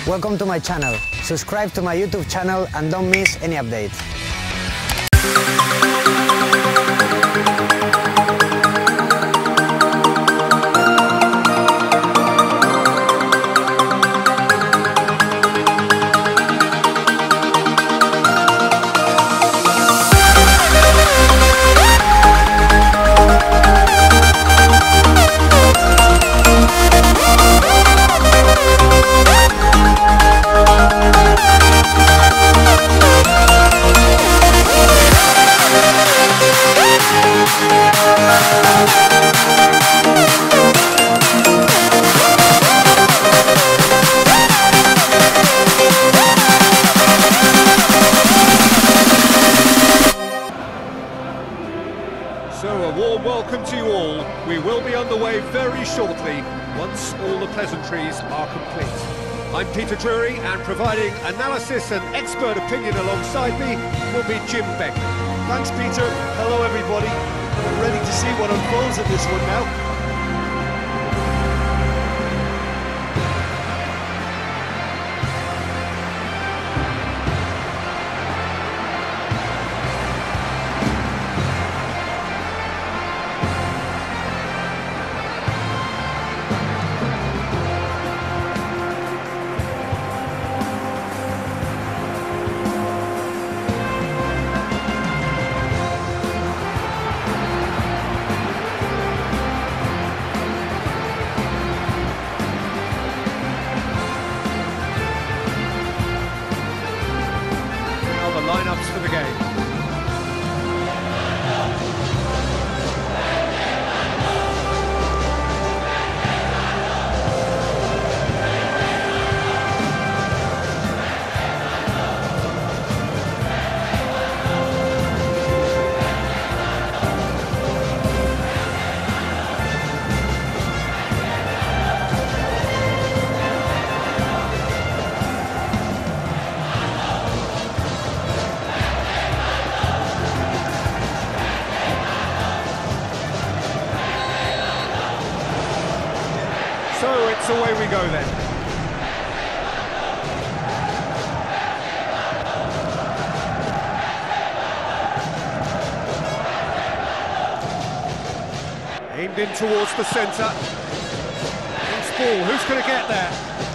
Welcome to my channel. Subscribe to my YouTube channel and don't miss any updates. So a warm welcome to you all. We will be underway very shortly, once all the pleasantries are complete. I'm Peter Drury, and providing analysis and expert opinion alongside me will be Jim Begley. Thanks, Peter. Hello, everybody. We're ready to see what unfolds in this one now. Lineups for the game. So it's away we go then. Aimed in towards the centre. Loose ball, who's going to get there?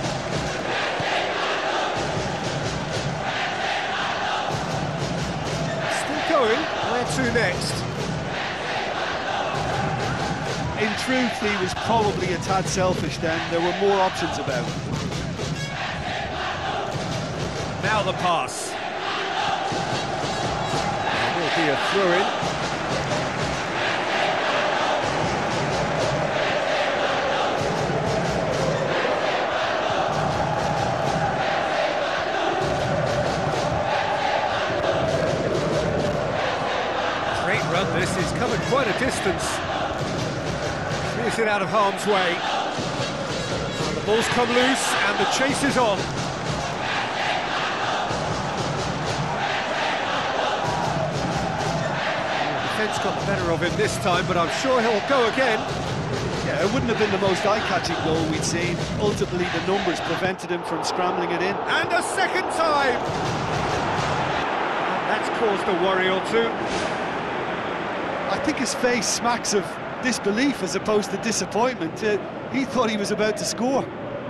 Still going, where to next? In truth, he was probably a tad selfish then. There were more options about. Now the pass. There will be a throw-in. Great run this, he's covered quite a distance. Is it out of harm's way. And the ball's come loose and the chase is on. The defence got the better of him this time, but I'm sure he'll go again. Yeah, it wouldn't have been the most eye-catching goal we'd seen. Ultimately, the numbers prevented him from scrambling it in. And a second time! That's caused a worry or two. I think his face smacks of disbelief as opposed to disappointment. He thought he was about to score.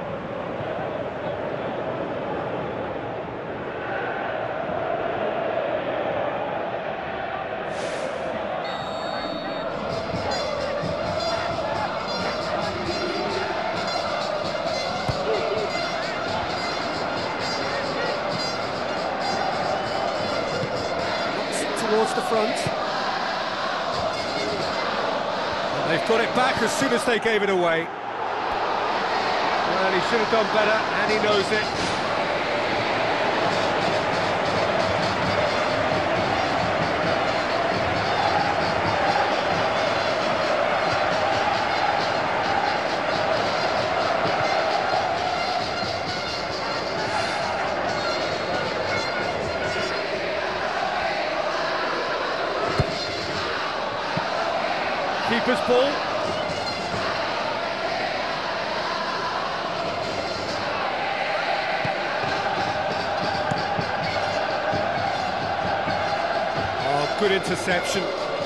Towards the front. They've got it back as soon as they gave it away. Well, he should have done better, and he knows it. Keeper's ball. good interception.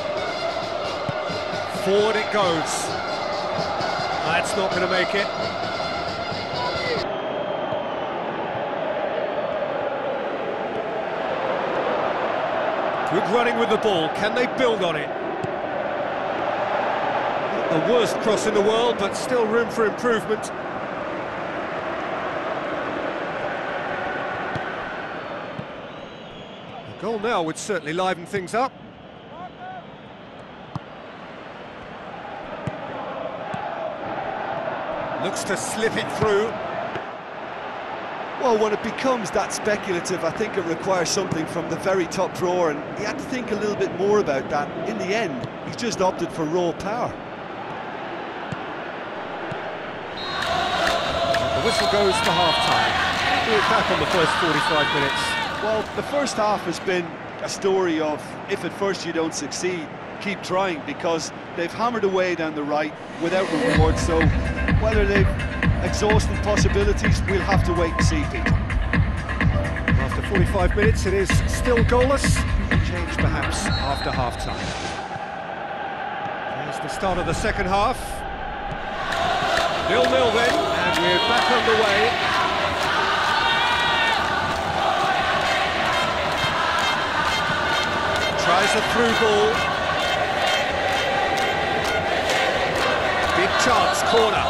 Forward it goes. That's not going to make it. Good running with the ball. Can they build on it? Not the worst cross in the world, but still room for improvement. A goal now would certainly liven things up. Looks to slip it through. Well, when it becomes that speculative, I think it requires something from the very top drawer, and he had to think a little bit more about that. In the end, he's just opted for raw power. The whistle goes for half-time. We're back on the first 45 minutes. Well, the first half has been a story of, if at first you don't succeed, keep trying, because they've hammered away down the right without reward, so whether they've exhausted possibilities, we'll have to wait and see, Peter. After 45 minutes, it is still goalless. Change perhaps after half-time. There's the start of the second half. 0-0 then, and we're back underway. Tries a through ball. Big chance, corner.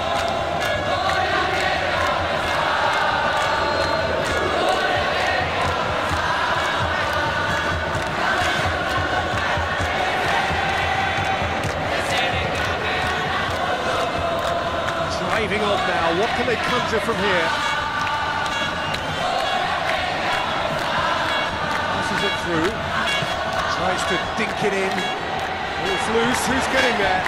Driving on now, what can they conjure from here? Passes it through. Tries to dink it in. Ball's loose, who's getting there?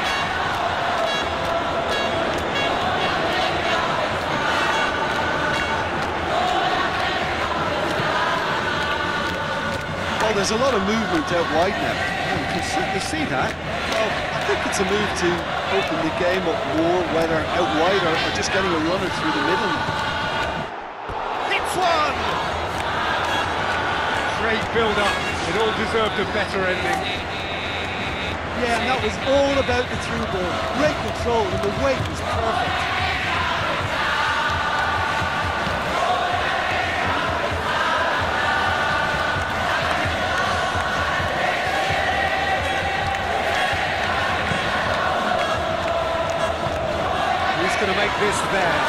Well, there's a lot of movement out wide now. You can certainly see that. Well, I think it's a move to open the game up more, whether out wide or just getting a runner through the middle now. Hits one! Great build-up. It all deserved a better ending. Yeah, and that was all about the through ball. Great control, and the weight was perfect. Who's going to make this theirs?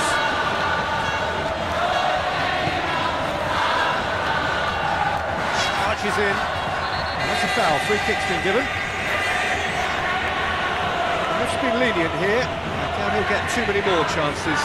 Charges in. That's a foul. Free kick's been given. Much been lenient here. I doubt he'll get too many more chances.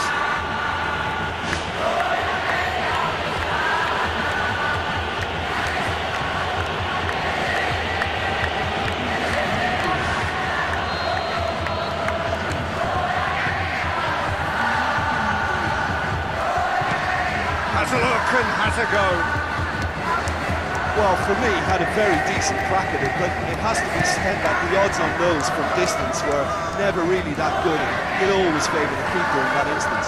Has a look and has a go. Well, for me, had a very decent crack at it, but it has to be said that the odds on those from distance were never really that good. You'd always favour the keeper in that instance.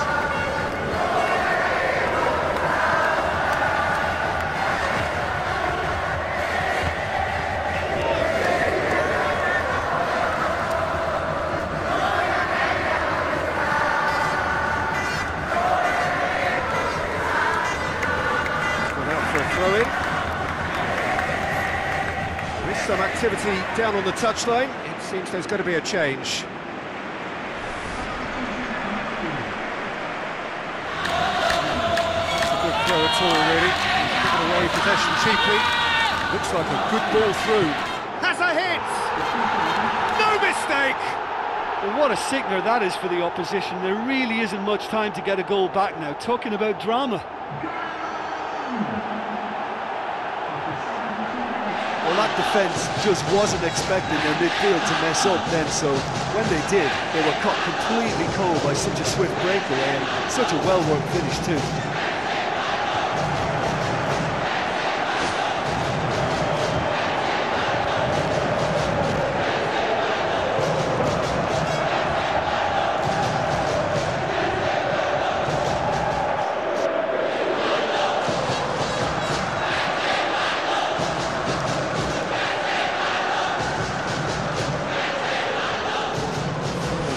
Gone out for a throw-in. Some activity down on the touchline. It seems there's going to be a change. It's a good throw at all, really. He's given away possession cheaply. Looks like a good ball through. Has a hit! No mistake! Well, what a sickener that is for the opposition. There really isn't much time to get a goal back now. Talking about drama. Well, that defence just wasn't expecting their midfield to mess up then, so when they did, they were caught completely cold by such a swift breakaway and such a well-worked finish too.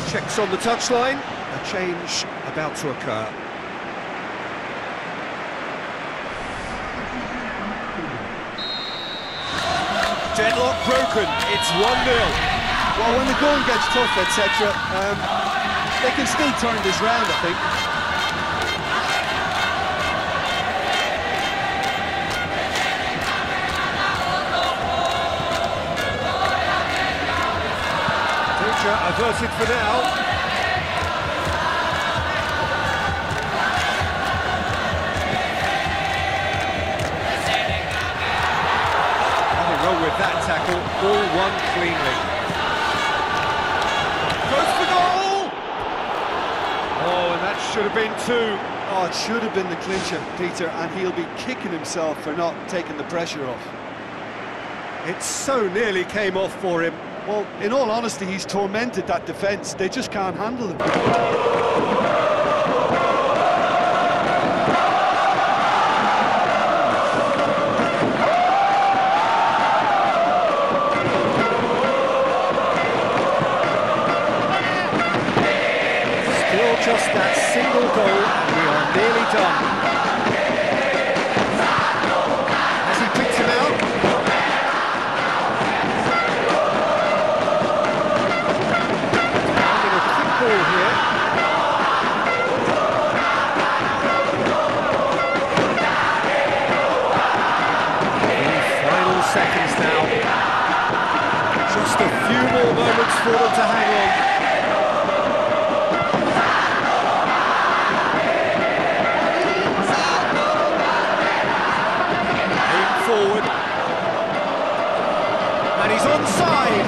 Checks on the touchline, a change about to occur. Deadlock broken, it's 1-0. Well, when the going gets tough, etc., they can still turn this round, I think. Danger averted for now. With that tackle, all won cleanly. Goes for goal! Oh, and that should have been 2. Oh, it should have been the clincher, Peter, and he'll be kicking himself for not taking the pressure off. It so nearly came off for him. Well, in all honesty, he's tormented that defence. They just can't handle him. Just that single goal, and we are nearly done. Has he picked him out? Finding a quick ball here. In final seconds now. Just a few more moments for them to hang on. Forward, and he's onside,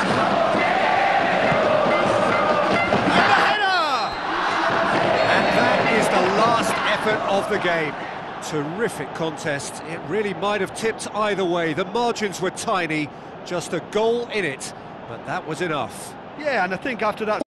and the header, and that is the last effort of the game. Terrific contest. It really might have tipped either way. The margins were tiny, just a goal in it, but that was enough. Yeah, and I think after that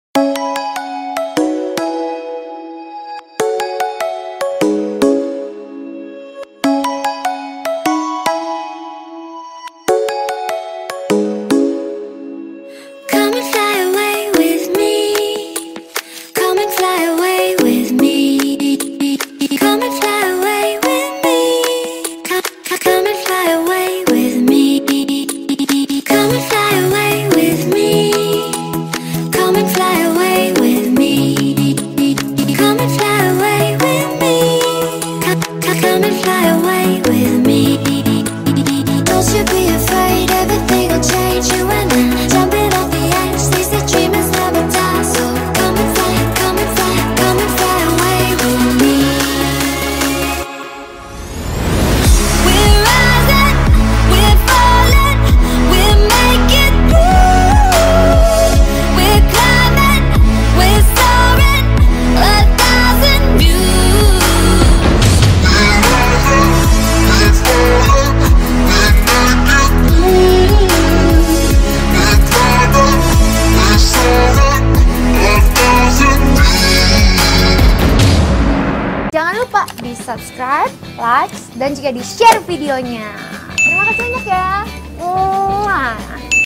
subscribe, like, dan juga di-share videonya. Terima kasih banyak ya.